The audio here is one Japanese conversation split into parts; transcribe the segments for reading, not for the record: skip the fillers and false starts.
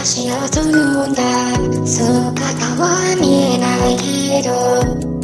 足音のんだ姿は見えないけど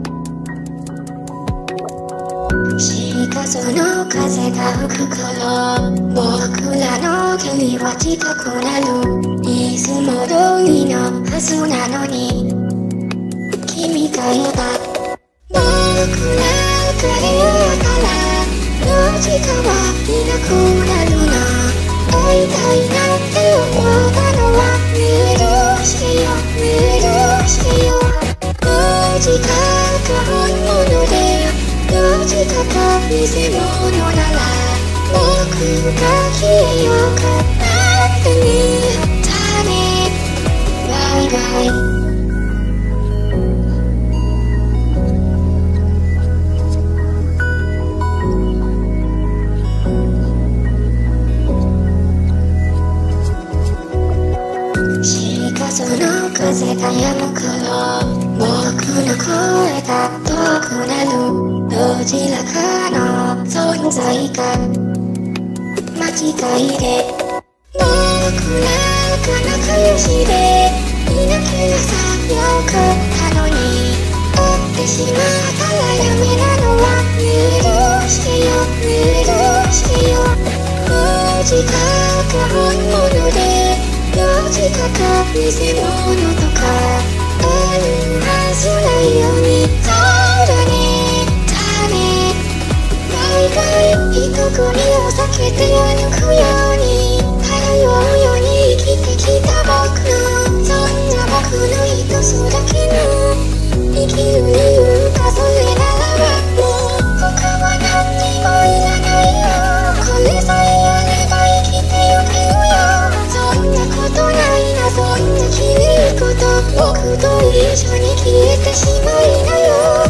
しかその風が吹く頃僕らの距離は近くなるいつも通りのはずなのに君がいた僕らが出会ったらどっちかはいなくなるな会いたいなって思ったのはメールしてよメールしてよどっちかが本物でどっちかが偽物なら僕が消えようかってねだねバイバイその風が止む頃僕の声が遠くなるどちらかの存在が間違いで僕らが仲良しでいなきゃさよかったのに会ってしまったらダメなのはメールしてよメールしてよどっちかが本物でどっちかが偽物とかあるはずないようにそうだねだねバイバイ一組を避けて歩くように漂うように生きてきた僕のそんな僕の一つだけの生きる理由がそれならばもう他は何にもいらないよこれさえあれば生きてゆけるよそんなことないなそんな綺麗いこと僕と一緒に消えてしまいなよ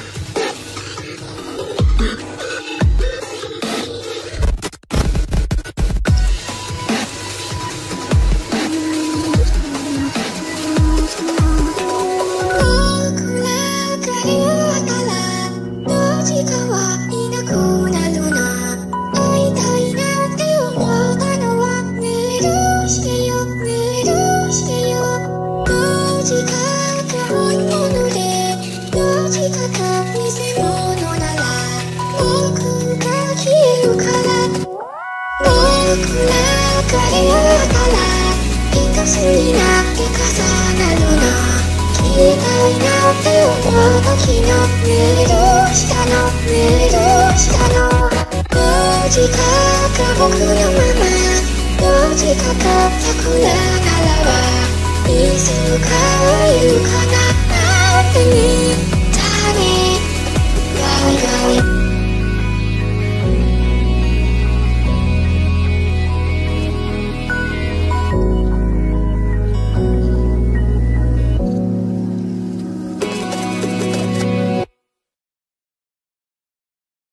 僕らが出会ったらどっちかはいなくなるな会いたいなって思ったのはメールしてよメールしてよどっちかが本物でどっちかが偽物なら僕が消えるから僕らが出会ったら一つになって重なるな消えたいなって思う時のメールしたのメールしたのどっちかが僕のままどっちかが桜ならばいつか会えるかなってねだねバイバイ